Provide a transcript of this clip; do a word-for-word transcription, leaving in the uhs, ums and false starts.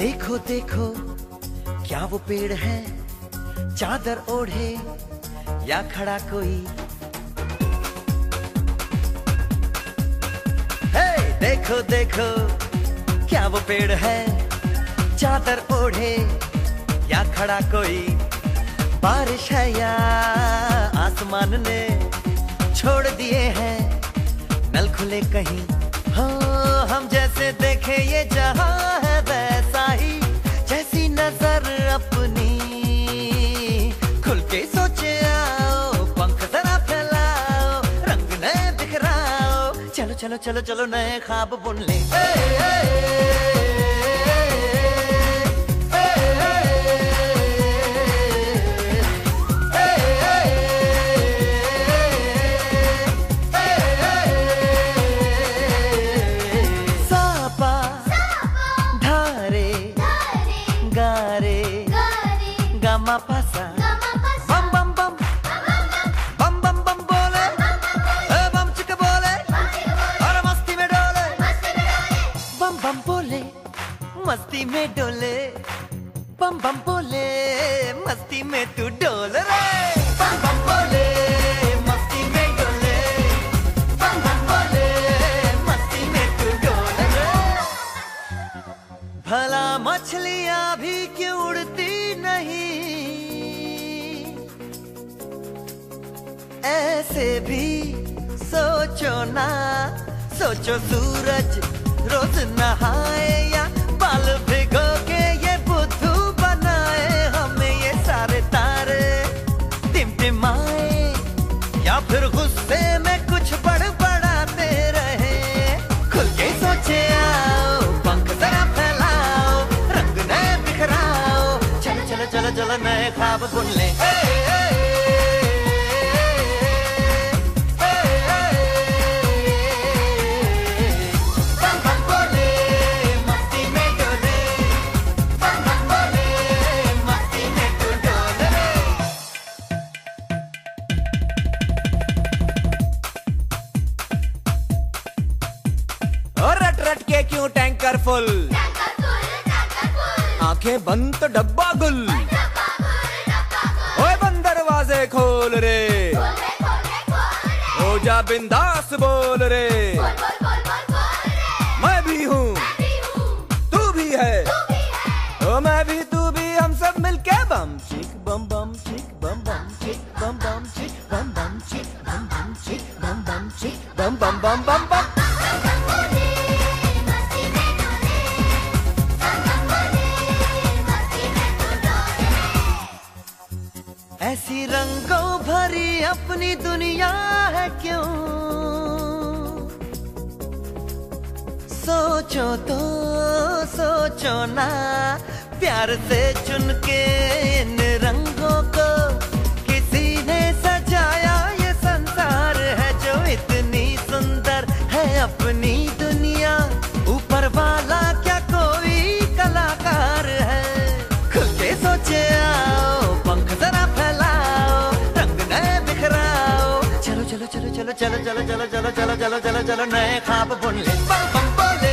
देखो देखो क्या वो पेड़ है, चादर ओढ़े या खड़ा कोई। हे देखो देखो क्या वो पेड़ है, चादर ओढ़े या खड़ा कोई। बारिश है या आसमान ने छोड़ दिए हैं नल खुले कहीं। हाँ हम जैसे देखे ये जहां है वैसा ही, जैसी नजर अपनी खुल के सोचे आओ। पंख जरा फैलाओ, रंग नए बिखराओ, चलो चलो चलो चलो नए ख्वाब बुन ले। ए, ए, ए, मा पासा बम बम बम बम बम बम बोले, बम चिक बोले और मस्ती में डोले। बम बम बोले मस्ती में डोले, बम बम बोले मस्ती में तू डोल रे। बम बम बोले मस्ती में डोले, बम बम बोले मस्ती में तू डोल रे। भला मछलियां भी क्यों उड़ती नहीं, ऐसे भी सोचो ना। सोचो सूरज रोज नहाए या बाल भिगो के ये बुद्धू बनाए। हमें ये सारे तारे टिमटिमाए या फिर गुस्से में कुछ बड़बड़ाते रहे। खुल के सोचे आओ, पंख जरा फैलाओ, रंग नए बिखराओ, चलो चलो चलो चलो नए ख्वाब बुन ले। ए, ए, क्यों टैंकर फुल, आंखें बंद तो डब्बा गुल। ओए बंद दरवाजे खोल रे, हो जा बिंदास बोल रे। मैं भी हूँ तू भी है, ओ मैं भी तू भी, हम सब मिलके बम चिक बम बम चिक बम बम चिक बम बम चिक बम बम चिक बम बम चिक बम बम चिक बम बम बम बम बम। ऐसी रंगों भरी अपनी दुनिया है क्यों, सोचो तो सोचो ना। प्यार से चुन के इन रंगों को किसी ने सजाया। ये संसार है जो इतनी सुंदर है अपनी दुनिया, ऊपर वाला क्या कोई कलाकार है। खुल के सोचे आओ, पंख जरा फैलाओ, रंग नए बिखराओ, चलो चलो चलो चलो चलो चलो चलो चलो चलो चलो चलो चलो नए ख्वाब बुन ले। बम बम बोले